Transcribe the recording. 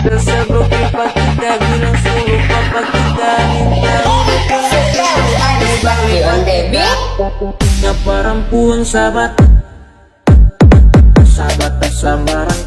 Resep bro pipa kita bilang suruh papa kita minta perempuan sahabat sahabat tak sambaran